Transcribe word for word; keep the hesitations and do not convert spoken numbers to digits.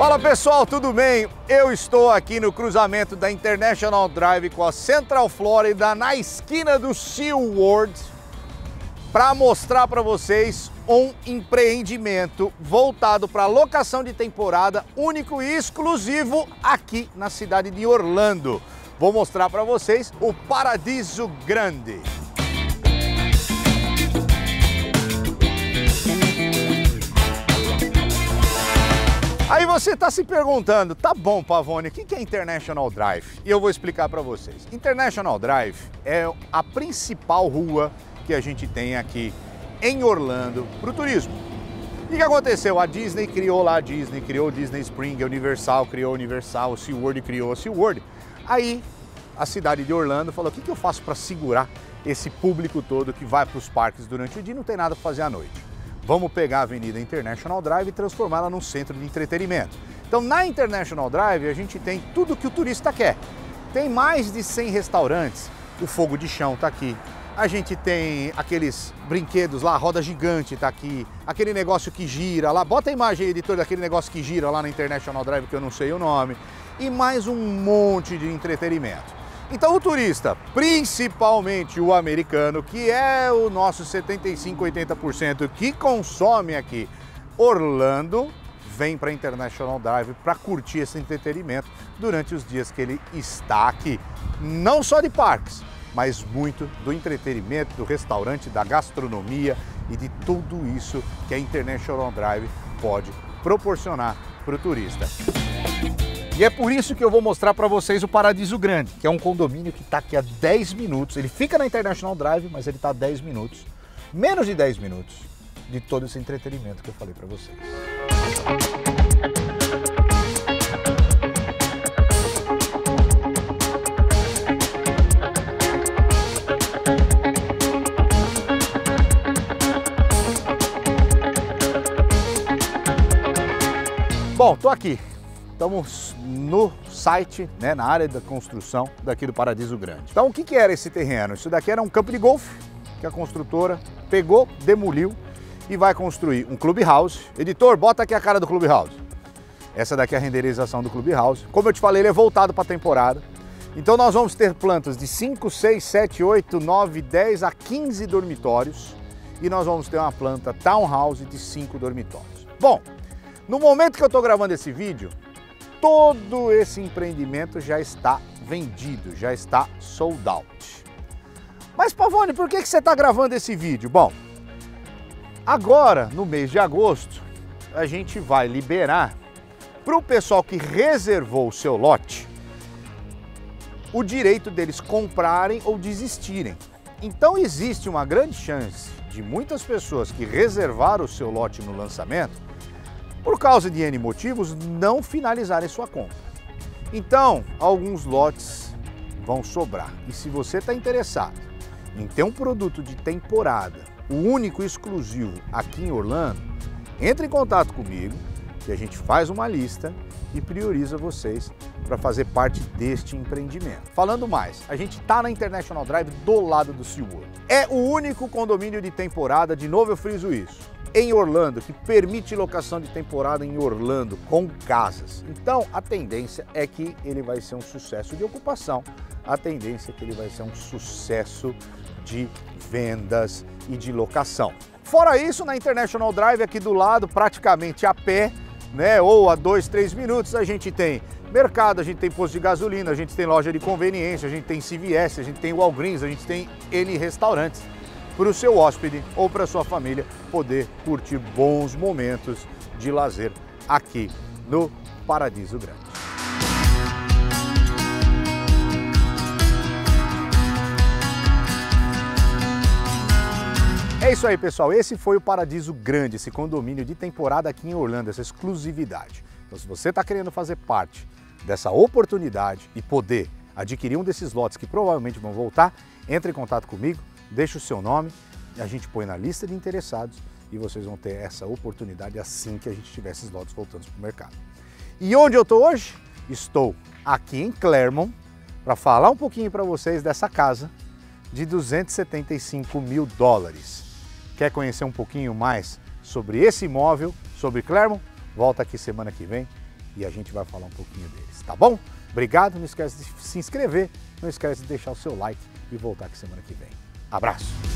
Fala pessoal, tudo bem? Eu estou aqui no cruzamento da International Drive com a Central Florida, na esquina do SeaWorld, para mostrar para vocês um empreendimento voltado para locação de temporada, único e exclusivo aqui na cidade de Orlando. Vou mostrar para vocês o Paradiso Grande. Aí você está se perguntando, tá bom, Pavone, o que é International Drive? E eu vou explicar para vocês. International Drive é a principal rua que a gente tem aqui em Orlando para o turismo. E o que aconteceu? A Disney criou lá a Disney, criou o Disney Spring, a Universal criou a Universal, o SeaWorld criou a SeaWorld. Aí a cidade de Orlando falou, o que eu faço para segurar esse público todo que vai para os parques durante o dia e não tem nada para fazer à noite? Vamos pegar a Avenida International Drive e transformá-la num centro de entretenimento. Então, na International Drive, a gente tem tudo que o turista quer. Tem mais de cem restaurantes, o fogo de chão está aqui. A gente tem aqueles brinquedos lá, a roda gigante está aqui, aquele negócio que gira lá. Bota a imagem, editor, daquele negócio que gira lá na International Drive, que eu não sei o nome. E mais um monte de entretenimento. Então o turista, principalmente o americano, que é o nosso setenta e cinco, oitenta por cento que consome aqui Orlando, vem para a International Drive para curtir esse entretenimento durante os dias que ele está aqui. Não só de parques, mas muito do entretenimento, do restaurante, da gastronomia e de tudo isso que a International Drive pode proporcionar para o turista. E é por isso que eu vou mostrar para vocês o Paradiso Grande, que é um condomínio que está aqui há dez minutos. Ele fica na International Drive, mas ele está a dez minutos, menos de dez minutos, de todo esse entretenimento que eu falei para vocês. Bom, tô aqui. Estamos no site, né, na área da construção daqui do Paradiso Grande. Então o que, que era esse terreno? Isso daqui era um campo de golfe que a construtora pegou, demoliu e vai construir um clubhouse. Editor, bota aqui a cara do clubhouse. Essa daqui é a renderização do clubhouse. Como eu te falei, ele é voltado para a temporada. Então nós vamos ter plantas de cinco, seis, sete, oito, nove, dez a quinze dormitórios e nós vamos ter uma planta townhouse de cinco dormitórios. Bom, no momento que eu estou gravando esse vídeo, todo esse empreendimento já está vendido, já está sold out. Mas Pavone, por que que você está gravando esse vídeo? Bom, agora no mês de agosto a gente vai liberar para o pessoal que reservou o seu lote o direito deles comprarem ou desistirem. Então existe uma grande chance de muitas pessoas que reservaram o seu lote no lançamento, por causa de N motivos, não finalizarem sua compra. Então, alguns lotes vão sobrar. E se você está interessado em ter um produto de temporada, o único e exclusivo aqui em Orlando, entre em contato comigo, que a gente faz uma lista e prioriza vocês para fazer parte deste empreendimento. Falando mais, a gente está na International Drive do lado do SeaWorld. É o único condomínio de temporada, de novo eu friso isso, em Orlando, que permite locação de temporada em Orlando com casas. Então a tendência é que ele vai ser um sucesso de ocupação, a tendência é que ele vai ser um sucesso de vendas e de locação. Fora isso, na International Drive aqui do lado, praticamente a pé, né, ou a dois, três minutos, a gente tem mercado, a gente tem posto de gasolina, a gente tem loja de conveniência, a gente tem C V S, a gente tem Walgreens, a gente tem N restaurantes, para o seu hóspede ou para a sua família poder curtir bons momentos de lazer aqui no Paradiso Grande. É isso aí, pessoal. Esse foi o Paradiso Grande, esse condomínio de temporada aqui em Orlando, essa exclusividade. Então, se você está querendo fazer parte dessa oportunidade e poder adquirir um desses lotes que provavelmente vão voltar, entre em contato comigo. Deixe o seu nome, a gente põe na lista de interessados e vocês vão ter essa oportunidade assim que a gente tiver esses lotes voltando para o mercado. E onde eu estou hoje? Estou aqui em Clermont para falar um pouquinho para vocês dessa casa de duzentos e setenta e cinco mil dólares. Quer conhecer um pouquinho mais sobre esse imóvel, sobre Clermont? Volta aqui semana que vem e a gente vai falar um pouquinho deles, tá bom? Obrigado, não esquece de se inscrever, não esquece de deixar o seu like e voltar aqui semana que vem. Abraço!